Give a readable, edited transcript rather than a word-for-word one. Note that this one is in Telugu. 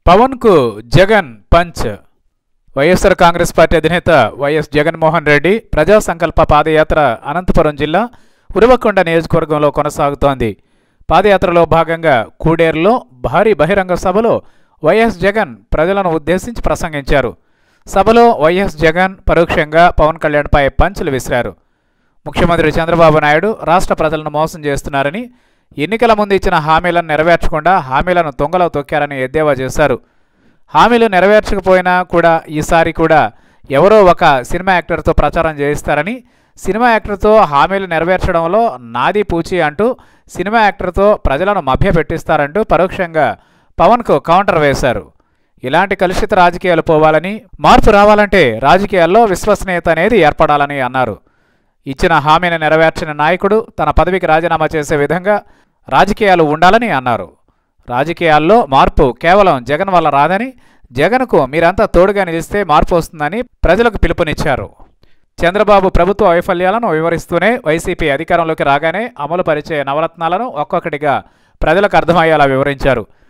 పవన్కు Jagan punch. YSR Congress party అధినేత వైఎస్ జగన్మోహన్ రెడ్డి ప్రజా సంకల్ప పాదయాత్ర అనంతపురం జిల్లా ఉరవకొండ నియోజకవర్గంలో కొనసాగుతోంది. పాదయాత్రలో భాగంగా కూడేరులో భారీ బహిరంగ సభలో వైఎస్ జగన్ ప్రజలను ఉద్దేశించి ప్రసంగించారు. సభలో వైఎస్ జగన్ పరోక్షంగా పవన్ కళ్యాణ్పై పంచులు విసిరారు. ముఖ్యమంత్రి చంద్రబాబు నాయుడు రాష్ట్ర ప్రజలను మోసం చేస్తున్నారని, ఎన్నికల ముందు ఇచ్చిన హామీలను నెరవేర్చకుండా హామీలను తుంగలో తొక్కారని ఎద్దేవా చేశారు. హామీలు నెరవేర్చకపోయినా కూడా ఈసారి కూడా ఎవరో ఒక సినిమా యాక్టర్తో ప్రచారం చేయిస్తారని, సినిమా యాక్టర్తో హామీలు నెరవేర్చడంలో నాది పూచి అంటూ సినిమా యాక్టర్తో ప్రజలను మభ్యపెట్టిస్తారంటూ పరోక్షంగా పవన్కు కౌంటర్ వేశారు. ఇలాంటి కలుషిత రాజకీయాలు పోవాలని, మార్పు రావాలంటే రాజకీయాల్లో విశ్వసనీయత అనేది ఏర్పడాలని అన్నారు. ఇచ్చిన హామీని నెరవేర్చిన నాయకుడు తన పదవికి రాజీనామా చేసే విధంగా రాజకీయాలు ఉండాలని అన్నారు. రాజకీయాల్లో మార్పు కేవలం జగన్ వల్ల రాదని, జగన్కు మీరంతా తోడుగా నిలిస్తే మార్పు వస్తుందని ప్రజలకు పిలుపునిచ్చారు. చంద్రబాబు ప్రభుత్వ వైఫల్యాలను వివరిస్తూనే వైసీపీ అధికారంలోకి రాగానే అమలు పరిచే నవరత్నాలను ఒక్కొక్కటిగా ప్రజలకు అర్థమయ్యేలా వివరించారు.